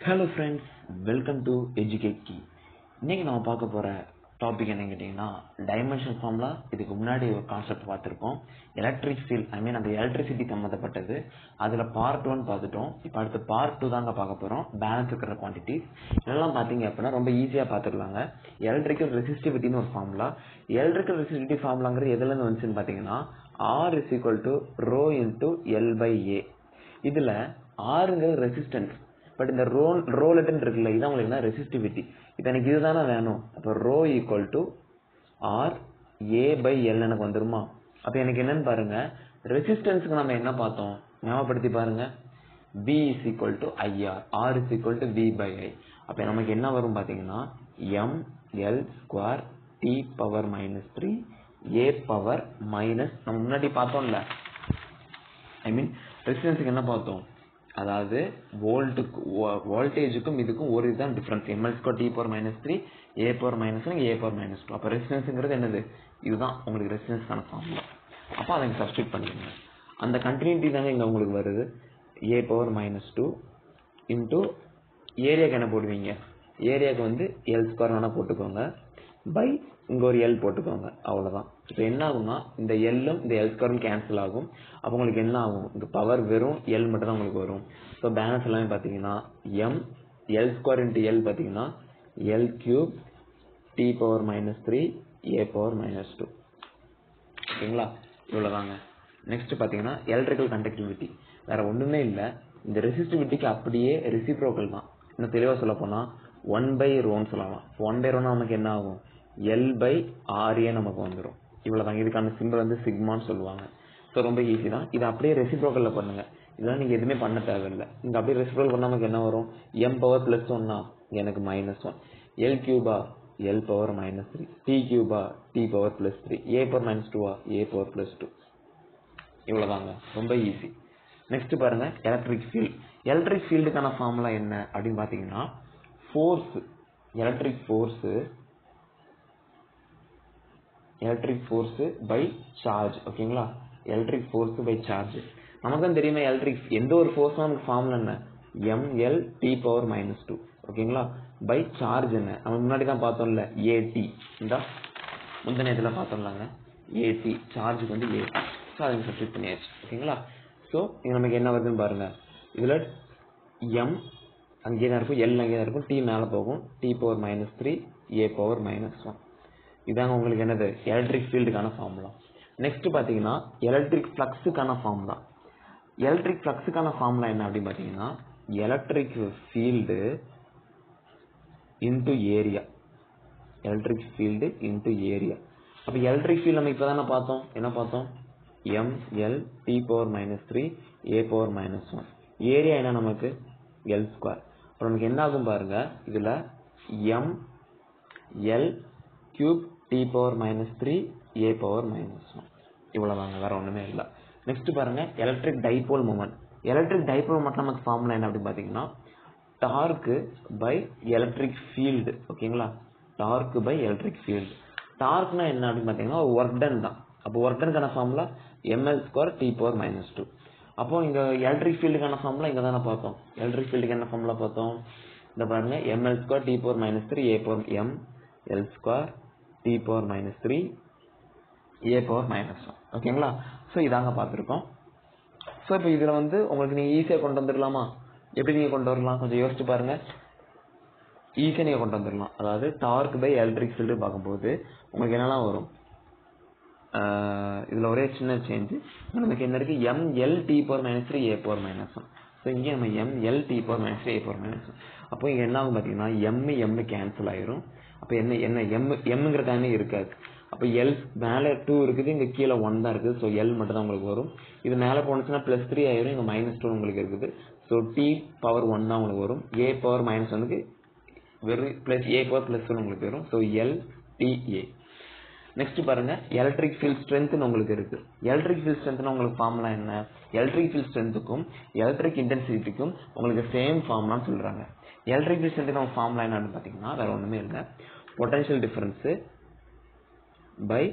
Hello friends, welcome to educate key. இன்னைக்கு நம்ம பார்க்க போகிற டாபிக் என்னன்னு கேட்டிங்கன்னா டைமென்ஷன் ஃபார்முலா. இதுக்கு முன்னாடி ஒரு கான்செப்ட் பார்த்துருக்கோம், எலக்ட்ரிக் ஃபீல்ட். அந்த எலக்ட்ரிசிட்டி சம்மந்தப்பட்டது. அதில் பார்ட் 1 பார்த்துட்டோம். இப்போ அடுத்து பார்ட் 2 தாங்க பார்க்க போகிறோம், பேலன்ஸ் இருக்கிற குவான்டிட்டிஸ். இதெல்லாம் பார்த்தீங்க அப்படின்னா ரொம்ப ஈஸியாக பார்த்துக்கலாங்க. எலக்ட்ரிக்கல் ரெசிஸ்டிவிட்டின்னு ஒரு ஃபார்முலா. எலக்ட்ரிக்கல் ரெசிஸ்டிவிட்டி ஃபார்முலாங்கிறது எதுலேருந்து வந்துச்சுன்னு பார்த்தீங்கன்னா R is equal to rho into L by A. இதில் ஆறுங்கிறது ரெசிஸ்டன்ஸ், பட் இந்த ரோ லெட்டர் இருக்குல்ல, இதான் உங்களுக்கு என்ன ரெசிஸ்டிவிட்டி. இப்போ எனக்கு இதுதானே வேணும். அப்போ rho equal to R A by L எனக்கு வந்துருமா. அப்போ எனக்கு என்னன்னு பாருங்க, ரெசிஸ்டன்ஸுக்கு நம்ம என்ன பார்த்தோம் ஞாபகப்படுத்தி பாருங்க. V is equal to IR, R is equal to V by I. அப்போ நமக்கு என்ன வரும் பார்த்தீங்கன்னா ML square T power minus 3 A power minus, நம்ம முன்னாடி பார்த்தோம்ல, ரெசிஸ்டன்ஸுக்கு என்ன பார்த்தோம், அதாவது வோல்டேஜுக்கும் இதுக்கும் ஒரு இதுதான் difference. M L square T power minus 3 A power minus 1 A power minus 2. அப்போ ரெசிஸ்டன்ஸுங்கிறது என்னது, இதுதான் உங்களுக்கு ரெசிஸ்டன்ஸ்க்கான ஃபார்முலா. அப்போ அதை சப்ஸ்டிட் பண்ணிக்கோங்க. அந்த கண்டினியூட்டி தாங்க இங்கே உங்களுக்கு வருது. ஏ பவர் மைனஸ் 2 இன்டூ ஏரியாவுக்கு என்ன போடுவீங்க, ஏரியாவுக்கு வந்து எல் ஸ்கொயர் வேணால் போட்டுக்கோங்க, பை இங்கே ஒரு எல் போட்டுக்கோங்க, அவ்வளோதான். இப்போ என்ன ஆகும்னா இந்த எல்லும் இந்த எல் ஸ்கொயரும் கேன்சல் ஆகும். அப்போ உங்களுக்கு என்ன ஆகும், இந்த பவர் வெறும் எல் மட்டும் தான் உங்களுக்கு வரும். ஸோ பேலன்ஸ் எல்லாமே பார்த்தீங்கன்னா M L square into L பார்த்தீங்கன்னா L cube T power minus 3 A power minus 2. ஓகேங்களா, இவ்வளோதாங்க. நெக்ஸ்ட் பார்த்தீங்கன்னா எலக்ட்ரிக்கல் கண்டக்டிவிட்டி. வேற ஒன்றுமே இல்லை, இந்த ரெசிஸ்டிவிட்டிக்கு அப்படியே ரெசிப்ரோக்கல் தான். இன்னும் தெளிவாக சொல்ல போனால் 1/ρன்னு சொல்லலாம். 1/ρ நமக்கு என்ன ஆகும், L by RA நமக்கு வந்துடும். இவ்வளோதாங்க. இதுக்கான சிம்பிள் வந்து சிக்மான்னு சொல்லுவாங்க. ஸோ ரொம்ப ஈஸி தான். இதை அப்படியே ரெசிப்ரோக்கலில் பண்ணுங்க. இதெல்லாம் நீங்கள் எதுவுமே பண்ண தேவையில்லை. நீங்கள் அப்படியே ரெசிப்ரோக்கல் பண்ண நமக்கு என்ன வரும், M பவர் +1 எனக்கு -1, L கியூபா L பவர் -3, T கியூபா T power +3, A power -2 A power +2. இவ்வளோதாங்க, ரொம்ப ஈஸி. நெக்ஸ்ட் பாருங்க, எலக்ட்ரிக் ஃபீல்ட். எலக்ட்ரிக் ஃபீல்டுக்கான ஃபார்முலா என்ன அப்படின்னு பார்த்தீங்கன்னா force, electric force by charge. ஓகேங்களா, எலக்ட்ரிக் ஃபோர்ஸ் பை சார்ஜ். நமக்கு தான் தெரியுமா எலக்ட்ரிக் எந்த ஒரு ஃபோர்ஸ் நமக்கு ஃபார்முலா என்ன, ml t பவர் -2. ஓகேங்களா, பை சார்ஜ் என்ன நம்ம முன்னாடி தான் பார்த்தோம்ல, AT. இந்த முந்தின இதில் பார்த்தோம்லாங்க, AT சார்ஜுக்கு வந்து AT. ஸோ அதை சப்ஸ்டிட் பண்ணியாச்சு. ஓகேங்களா, ஸோ இது நமக்கு என்ன வருதுன்னு பாருங்க. இதில் M அங்கேயே தான் இருக்கும், L அங்கேயே தான் இருக்கும், T மேலே போகும், T பவர் -3 A பவர் -1. இதாங்க உங்களுக்கு என்னது எலக்ட்ரிக் ஃபீல்டுக்கான ஃபார்முலா. நெக்ஸ்ட் பார்த்தீங்கன்னா எலக்ட்ரிக் ஃப்ளக்ஸுக்கான ஃபார்முலா. எலக்ட்ரிக் ஃப்ளக்ஸுக்கான ஃபார்முலா என்ன அப்படின்னு பார்த்தீங்கன்னா electric field into area. Electric field into area. அப்போ எலக்ட்ரிக் ஃபீல்டு நம்ம இப்போ தானே பார்த்தோம், என்ன பார்த்தோம், ML T power -3 A power -1. Area என்ன நமக்கு L ஸ்கொயர். அப்போ நமக்கு என்ன ஆகும் பாருங்க, இதில் ML cube T power -3 A power -1. இவ்வளவுதாங்க, வேற ஒண்ணுமே இல்லை. நெக்ஸ்ட் பாருங்க, electric dipole moment. Electric dipole moment நமக்கு ஃபார்முலா என்ன அப்படின்னு பாத்தீங்கன்னா டார்க் பை எலக்ட்ரிக் ஃபீல்டு. ஓகேங்களா, டார்க் பை எலக்ட்ரிக் ஃபீல்டு. டார்க்னா என்ன அப்படின்னு பாத்தீங்கன்னா ஒர்க் டன் தான். அப்போ ஒர்க் டனுக்கான formula ml square T power -2. அப்போ இங்க எலக்ட்ரிக் ஃபீல்டுக்கான ஃபார்முலா இங்க தானே பார்த்தோம். எலக்ட்ரிக் ஃபீல்டுக்கு என்ன ஃபார்முலா பார்த்தோம், இந்த பாருங்க ml square T power -3 A power ml square T power -3 A power -1. ஓகேங்களா, ஸோ இதாங்க பார்த்துருக்கோம். ஸோ இப்போ இதில் வந்து உங்களுக்கு நீங்கள் ஈஸியாக கொண்டு வந்துடலாமா, எப்படி நீங்கள் கொண்டு வரலாம் கொஞ்சம் யோசிச்சு பாருங்க. ஈஸியாக நீங்கள் கொண்டு வந்துடலாம். அதாவது டார்க் பை எலக்ட்ரிக் ஃபீல்டு பார்க்கும்போது உங்களுக்கு என்னெல்லாம் வரும், இதில் ஒரே சின்ன சேஞ்சு நமக்கு என்ன இருக்குது, ML T power -3 A power -1. So இங்கே நம்ம ML T power -3 A power -1. அப்போ இங்கே என்ன ஆகும் பார்த்தீங்கன்னா M கேன்சல் ஆயிரும். அப்போ என்ன எம்ங்கிற டைமே இருக்காது. அப்போ எல் மேலே 2 இருக்குது, இங்கே கீழே 1 தான் இருக்குது. ஸோ எல் மட்டும் தான் உங்களுக்கு வரும். இது மேலே போனுச்சுன்னா +3 ஆயிரும், இங்கே -2 உங்களுக்கு இருக்குது. ஸோ T பவர் 1 தான் உங்களுக்கு வரும். A பவர் -1க்கு வெறும் A பவர் +1 உங்களுக்கு வரும். So LTA. நெக்ஸ்ட் பாருங்க, எலக்ட்ரிக் ஃபீல்ட் ஸ்ட்ரென்த் உங்களுக்கு இருக்கு. எலக்ட்ரிக் ஃபீல்ட் ஸ்ட்ரென்த்னா உங்களுக்கு ஃபார்முலா என்ன, எலக்ட்ரிக் ஃபீல்ட் ஸ்ட்ரென்த்துக்கும் எலக்ட்ரிக் இன்டென்சிட்டிக்கும் உங்களுக்கு சேம் ஃபார்முலான்னு சொல்றாங்க. எலக்ட்ரிக் ஃபீல்ட் ஸ்ட்ரென்த் நம்ம ஃபார்முலா என்னன்னு பார்த்தீங்கன்னா வேற ஒன்றுமே இல்லை, பொட்டன்ஷியல் டிஃபரன்ஸ் பை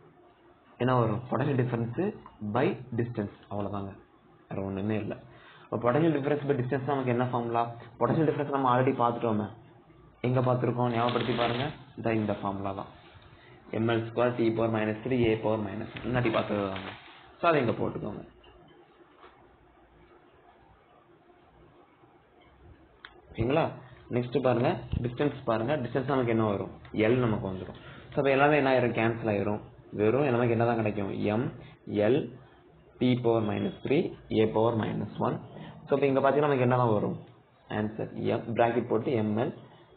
என்ன வரும், பொட்டன்ஷியல் டிஃபரன்ஸ் பை டிஸ்டன்ஸ். அவ்வளோதாங்க, வேற ஒன்றுமே இல்லை. இப்போ பொட்டன்ஷியல் டிஃபரன்ஸ் பை டிஸ்டன்ஸ் நமக்கு என்ன ஃபார்முலா? பொட்டன்ஷியல் டிஃபரன்ஸ் நம்ம ஆல்ரெடி பார்த்துட்டோமே. எங்கே பார்த்துருக்கோம் ஞாபகப்படுத்தி பாருங்க. இந்த ஃபார்முலா தான் ml² T⁻³ A⁻⁻. முன்னாடி பார்த்தது தாங்க. ஸோ அதை இங்கே போட்டுக்கோங்க. ஓகேங்களா? நெக்ஸ்ட் பாருங்க டிஸ்டன்ஸ் பாருங்க. டிஸ்டன்ஸ் நமக்கு என்ன வரும்? L நமக்கு வந்துடும். ஸோ அப்போ எல்லாமே என்ன ஆயிரும்? கேன்சல் ஆயிரும். வெறும் நமக்கு என்ன தான் கிடைக்கும்? ml T⁻³ A⁻⁻1. ஸோ இப்போ இங்கே பார்த்தீங்கன்னா நமக்கு என்ன தான் வரும்? ஆன்சர் பிராக்கெட் போட்டு ml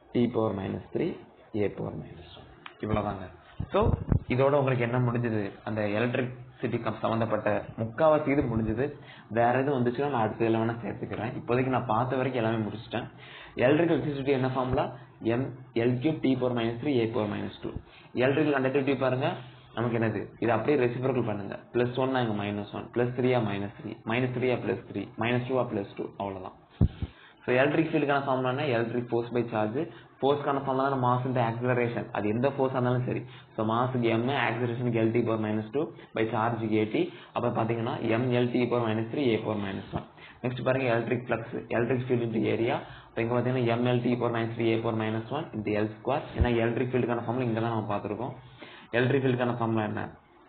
T⁻³ A⁻⁻1. இவ்வளோதாங்க. ஸோ இதோட உங்களுக்கு என்ன முடிஞ்சது? அந்த எலக்ட்ரிசிட்டி சம்மந்தப்பட்ட முக்காவாசி இது முடிஞ்சது. வேற எதுவும் வந்துச்சுன்னா நான் அடுத்த இதில் வேணால் சேர்த்துக்கிறேன். இப்போதைக்கு நான் பார்த்த வரைக்கும் எல்லாமே முடிச்சிட்டேன். எலக்ட்ரிசிட்டி என்ன formula? ml³ T⁻³ A⁻⁻2. Electrical conductivity பாருங்க நமக்கு என்னது? இது அப்படியே ரெசிப்ரோக்கல் பண்ணுங்க. +1 இங்கே -1, +3 -3, -3 +3, -2 +2, அவ்வளோதான். ஸோ எலக்ட்ரிக் ஃபீல்டுக்கான ஃபார்முலா என்ன? Electric force by charge. ஃபோர்ஸ்க்கான ஃபார்முலா தான் மாஸ் இன்டு ஆக்ஸலரேஷன். அது எந்த ஃபோர்ஸாக இருந்தாலும் சரி. ஸோ மாஸுக்கு m, ஆக்ஸலரேஷனுக்கு L⁻², பை சார்ஜுக்கு AT. அப்போ பார்த்தீங்கன்னா mL⁻³ A⁻⁻1. நெக்ஸ்ட் பாருங்க electric flux, electric field into area. இப்போ இங்கே பார்த்தீங்கன்னா mL⁻³ A⁻⁻1 இன்டு L². ஏன்னா எலக்ட்ரிக் ஃபீல்டுக்கான ஃபார்முலா இங்கே தான் நம்ம பார்த்துருக்கோம். எலக்ட்ரிக் ஃபீல்டுக்கான ஃபார்முலா என்ன?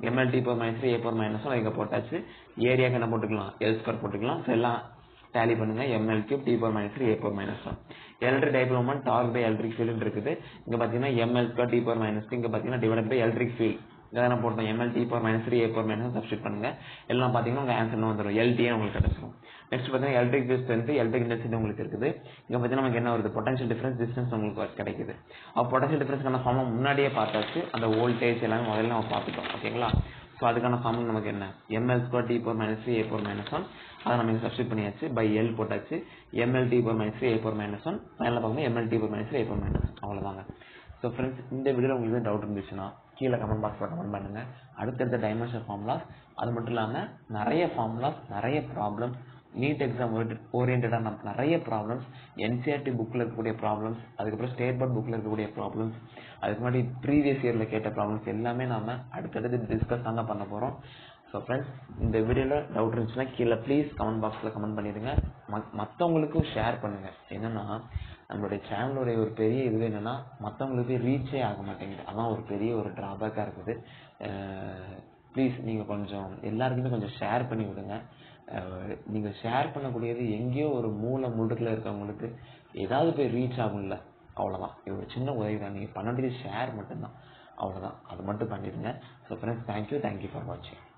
mL⁻³ A⁻⁻1 இங்கே போட்டாச்சு. ஏரியாவுக்கு என்ன போட்டுக்கலாம்? L² போட்டுக்கலாம். ஸோ எல்லாம் டேலி பண்ணுங்க. ml³ T⁻³ A⁻⁻1. Electric dipole moment torque by electric field இருக்குது. இங்க பாத்தீங்கன்னா ml² T⁻³ இங்க பாத்தீங்கன்னா டிவைடட் பை எலக்ட்ரிக் ஃபீல்ட். இங்க நான் போட்டோம் ml T⁻³ A⁻⁻1 சப்ஸ்டிட் பண்ணுங்க. எல்லாம் பாத்தீங்கன்னா உங்க ஆன்சர் என்ன வந்துரும்? LT உங்களுக்கு கிடைச்சிரும். நெக்ஸ்ட் பாத்தீங்கன்னா electric field strength, electric intensity உங்களுக்கு இருக்குது. இங்க பாத்தீங்கன்னா நமக்கு என்ன வருது? பொட்டன்ஷியல் டிஃபரன்ஸ், டிஸ்டன்ஸ் உங்களுக்கு கிடைக்குது. அப்ப பொட்டன்ஷியல் டிஃபரன்ஸ்க்கான ஃபார்முலா முன்னாடியே பார்த்தாச்சு. அந்த வோல்டேஜ் எல்லாமே முதல்ல நம்ம பார்த்துட்டோம். ஓகேங்களா? ஸோ அதுக்கான ஃபார்முலா நமக்கு என்ன? ml² T⁻³ A⁻⁻1. அதை நம்ம இங்கே சப்ஸ்டிட் பண்ணியாச்சு. பை L போட்டாச்சு. ml T⁻³ A⁻⁻1. ஃபைனலாக பார்க்கும்போது ml T⁻³ A⁻⁻1. அவ்வளோதாங்க. ஸோ ஃப்ரெண்ட்ஸ், இந்த வீடியோவில் உங்களுக்கு டவுட் இருந்துச்சுன்னா கீழே கமெண்ட் பாக்ஸில் கமெண்ட் பண்ணுங்க. அடுத்தடுத்த டைமென்ஷன் ஃபார்முலாஸ், அது மட்டும் இல்லாமல் நிறைய ஃபார்முலாஸ், நிறைய ப்ராப்ளம்ஸ், நீட் எக்ஸாம் ஓரியன்டான நிறைய ப்ராப்ளம்ஸ், என்சிஆர்டி புக்கில் இருக்கக்கூடிய ப்ராப்ளம்ஸ், அதுக்கப்புறம் ஸ்டேட் போர்ட் புக்கில் இருக்கக்கூடிய ப்ராப்ளம்ஸ், அதுக்கு முன்னாடி ப்ரீவியஸ் இயரில் கேட்ட ப்ராப்ளம்ஸ் எல்லாமே நாம அடுத்தடுத்து டிஸ்கஸ் தாங்க பண்ண போகிறோம். ஸோ ஃப்ரெண்ட்ஸ், இந்த வீடியோவில் டவுட் இருந்துச்சுன்னா கீழே ப்ளீஸ் கமெண்ட் பாக்ஸில் கமெண்ட் பண்ணிடுங்க. மற்றவங்களுக்கும் ஷேர் பண்ணுங்கள். என்னென்னா நம்மளுடைய சேனலுடைய ஒரு பெரிய இது என்னென்னா மற்றவங்களுக்கு ரீச்சே ஆக மாட்டேங்குது. அதான் ஒரு பெரிய ஒரு ட்ராபேக்காக இருக்குது. ப்ளீஸ் நீங்கள் கொஞ்சம் எல்லாருக்குமே கொஞ்சம் ஷேர் பண்ணி விடுங்க. நீங்கள் ஷேர் பண்ணக்கூடியது எங்கேயோ ஒரு மூலை முடுக்கில் இருக்கவங்களுக்கு ஏதாவது போய் ரீச் ஆகும்ல, அவ்வளோதான். இது ஒரு சின்ன உதவி தான். நீங்கள் பண்ண வேண்டியது ஷேர் மட்டும்தான், அவ்வளோதான். அது மட்டும் பண்ணிடுங்க. ஸோ ஃப்ரெண்ட்ஸ், தேங்க்யூ ஃபார் வாட்சிங்.